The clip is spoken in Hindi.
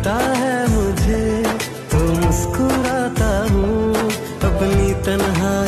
मिलता है मुझे तो मुस्कुराता हूँ, अपनी तन्हाई